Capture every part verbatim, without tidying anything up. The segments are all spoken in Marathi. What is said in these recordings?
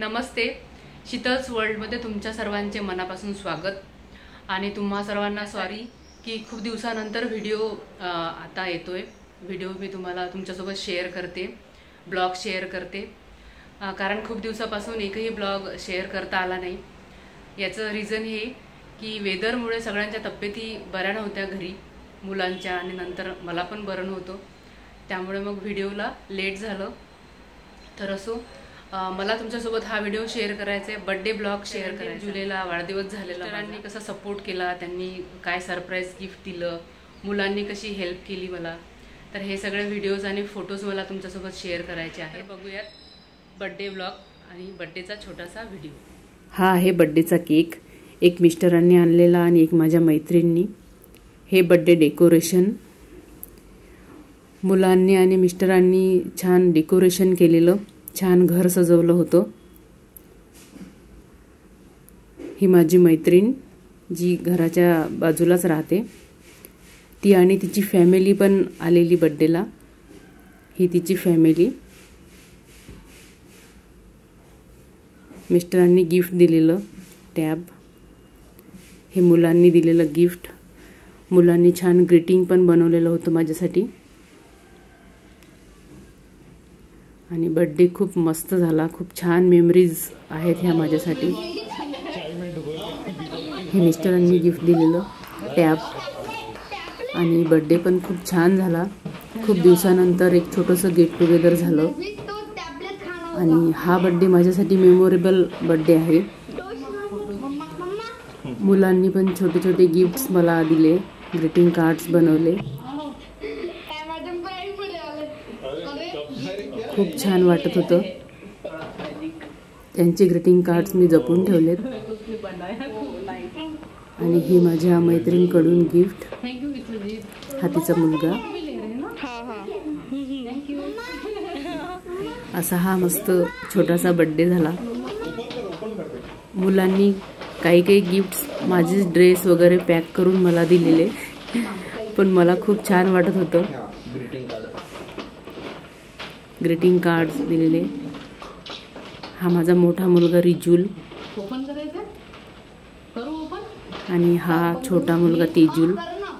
नमस्ते, शीतल्स वर्ल्डमध्ये तुमच्या सर्वांचे मनापासून स्वागत। आणि तुम्हा सर्वांना सॉरी की खूप दिवसानंतर व्हिडिओ आता येतोय। व्हिडिओ मी तुम्हाला तुमच्यासोबत शेअर करते, ब्लॉग शेअर करते, कारण खूप दिवसापासून एकही ब्लॉग शेअर करता आला नाही। याचं रिझन हे की वेदरमुळे सगळ्यांच्या तब्येती बऱ्या नव्हत्या घरी, मुलांच्या आणि नंतर मला पण बरं नव्हतं, त्यामुळे मग व्हिडिओला लेट झालं। तर असो, मला तुमच्यासोबत हा व्हिडिओ शेअर करायचा आहे, बर्थडे ब्लॉग शेअर करायचा। जुलेला वाढदिवस झालेला, त्यांनी कसा सपोर्ट केला, त्यांनी काय सरप्राईज गिफ्ट दिलं, मुलांनी कशी हेल्प केली मला, तर हे सगळे व्हिडिओज आणि फोटोज मला तुमच्यासोबत शेअर करायचे आहेत। बघूयात बर्थडे ब्लॉग आणि बर्थडेचा छोटासा व्हिडिओ। हा आहे बर्थडेचा केक, एक मिस्टरांनी आणलेला आणि एक माझ्या मैत्रिणींनी। हे बर्थडे डेकोरेशन मुलांनी आणि मिस्टरांनी छान डेकोरेशन केलेलं, छान घर सजवलं होतं। ही माझी मैत्रीण जी घराच्या बाजूलाच राहते, ती आणि तिची फॅमिली पण आलेली बर्थडेला। ही तिची फॅमिली। मिस्टरांनी गिफ्ट दिलेलं टॅब, हे मुलांनी दिलेलं गिफ्ट। मुलांनी छान ग्रीटिंग पण बनवलेलं होतं माझ्यासाठी। आणि बर्थडे खूप मस्त झाला, खूप छान मेमरीज आहेत ह्या माझ्यासाठी। हे मिस्टरांनी गिफ्ट दिलेलं टॅब आणि बर्थडे पण खूप छान झाला। खूप दिवसानंतर एक छोटंसं गेट टुगेदर झालं आणि हा बर्थडे माझ्यासाठी मेमोरेबल बर्थडे आहे। मुलांनी पण छोटे छोटे गिफ्ट्स मला दिले, ग्रीटिंग कार्ड्स बनवले, खूप छान वाटत होतं। त्यांचे ग्रीटिंग कार्ड्स मी जपून ठेवलेत। आणि ही माझ्या मैत्रिणीकडून गिफ्ट, हा तिचा मुलगा। असा हा मस्त छोटासा बर्थडे झाला। मुलांनी काही काही गिफ्ट्स, माझे ड्रेस वगैरे पॅक करून मला दिलेले, पण मला खूप छान वाटत होतं। ग्रीटिंग कार्ड्स दिलेले। हा माझा मोठा मुलगा रिजुल आणि हा छोटा मुलगा तेजुल।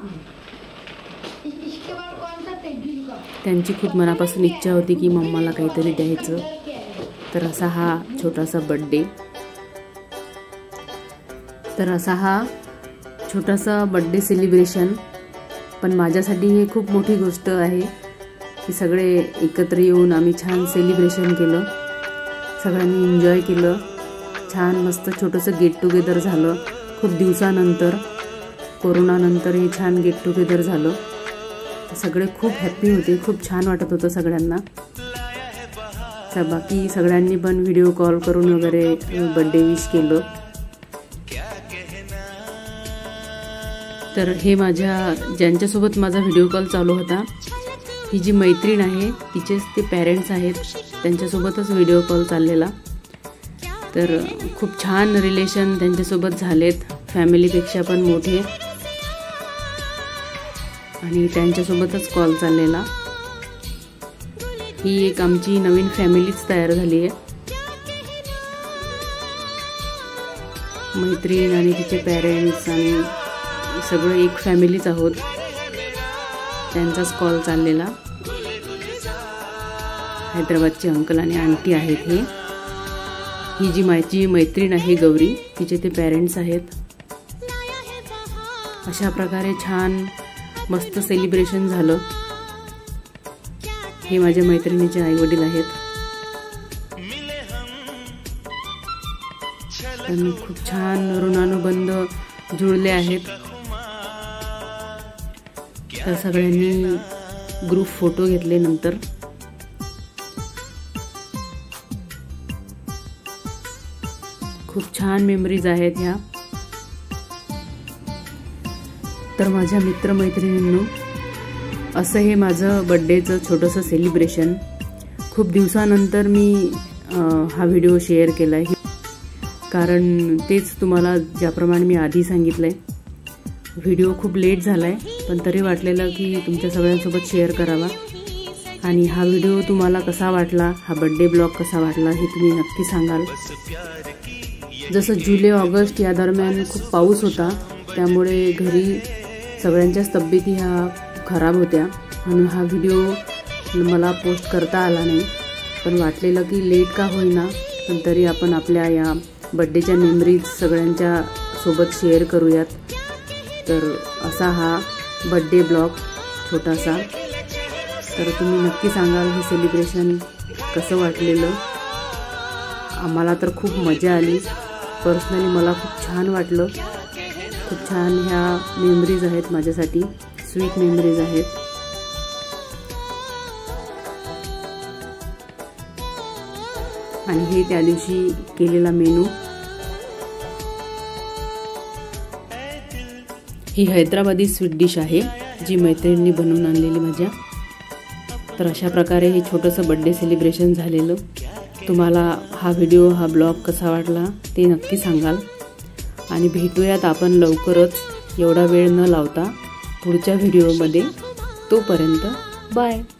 त्यांची खूप मनापासून इच्छा होती की मम्माला काहीतरी द्यायचं, तर असा हा छोटासा बर्थडे। तर असा हा छोटासा बर्थडे सेलिब्रेशन, पण माझ्यासाठी हे खूप मोठी गोष्ट आहे की सगळे एकत्र येऊन आम्ही छान सेलिब्रेशन केलं, सगळ्यांनी एन्जॉय केलं, छान मस्त छोटंसं गेट टुगेदर झालं। खूप दिवसानंतर, कोरोनानंतर हे छान गेट टुगेदर झालं। सगळे खूप हॅप्पी होते, खूप छान वाटत होतं सगळ्यांना। बाकी सगळ्यांनी पण व्हिडिओ कॉल करून वगैरे बर्थडे विश केलं। तर हे माझ्या ज्यांच्यासोबत माझा व्हिडिओ कॉल चालू होता, ही जी मैत्रीण आहे तिचेच ते पॅरेंट्स आहेत, त्यांच्यासोबतच व्हिडिओ कॉल चाललेला। तर खूप छान रिलेशन त्यांच्यासोबत झालेत, फॅमिलीपेक्षा पण मोठे, आणि त्यांच्यासोबतच कॉल चाललेला। ही एक आमची नवीन फॅमिलीच तयार झाली आहे। मैत्रीण आणि तिचे पॅरेंट्स आणि सगळं एक फॅमिलीच आहोत, त्यांचाच कॉल चाललेला। हैदराबादचे अंकल आणि आंटी आहेत हे। ही जी माझी मैत्रीण आहे गौरी, तिचे ते पॅरेंट्स आहेत। अशा प्रकारे छान मस्त सेलिब्रेशन झालं। हे माझ्या मैत्रिणीचे आई वडील आहेत, त्यांनी खूप छान ऋणानुबंध जुळले आहेत। तर सगळ्यांनी ग्रुप फोटो घेतले नंतर। खूप छान मेमरीज आहेत ह्या। तर माझ्या मित्रमैत्रिणींनो, असं हे माझं बर्थडेचं छोटंसं सेलिब्रेशन। खूप दिवसानंतर मी हा व्हिडिओ शेअर केला आहे, कारण तेच तुम्हाला ज्याप्रमाणे मी आधी सांगितलंय, व्हिडिओ खूप लेट झालाय, पण तरी वाटलेलं की तुमच्या सगळ्यांसोबत शेअर करावा। आणि हा व्हिडिओ तुम्हाला कसा वाटला, हा बड्डे ब्लॉग कसा वाटला हे तुम्ही नक्की सांगाल। जसं जुलै ऑगस्ट या दरम्यान खूप पाऊस होता, त्यामुळे घरी सगळ्यांच्याच तब्येती ह्या खराब होत्या, म्हणून हा व्हिडिओ मला पोस्ट करता आला नाही। पण वाटलेलं की लेट का होईना, पण तरी आपण आपल्या या बड्डेच्या मेमरीज सगळ्यांच्या सोबत शेअर करूयात। तर असा हा बड्डे ब्लॉग छोटासा। तर तुम्ही नक्की सांगाल हे सेलिब्रेशन कसं वाटलेलं। आम्हाला तर खूप मजा आली, पर्सनली मला खूप छान वाटलं। खूप छान ह्या मेमरीज आहेत माझ्यासाठी, स्वीट मेमरीज आहेत। आणि हे त्या दिवशी केलेला मेनू, ही हैदराबादी स्वीट डिश आहे जी मैत्रिणींनी बनवून आणलेली माझ्या। तर अशा प्रकारे हे छोटंसं बड्डे सेलिब्रेशन झालेलं। तुम्हाला हा व्हिडिओ, हा ब्लॉग कसा वाटला ते नक्की सांगाल। आणि भेटूयात आपण लवकरच, एवढा वेळ न लावता पुढच्या व्हिडिओमध्ये। तोपर्यंत बाय।